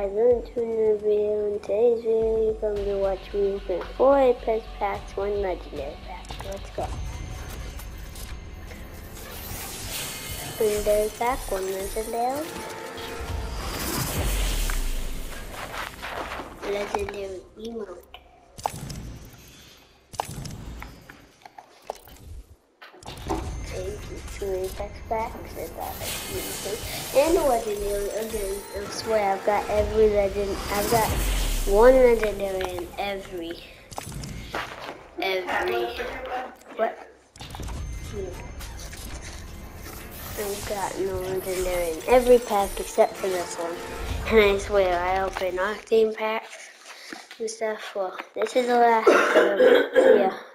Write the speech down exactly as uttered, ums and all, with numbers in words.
guys, welcome to another video. In today's video, you're going to be watching me open four Apex packs, one legendary pack. So let's go. Legendary pack, one legendary. Legendary emote. Two Apex packs, I got and a legendary again. I swear I've got every legend. I've got one legendary in every, every. What? I've got no legendary in every pack except for this one. And I swear I open Octane packs and stuff. Well, this is the last. Um, so yeah.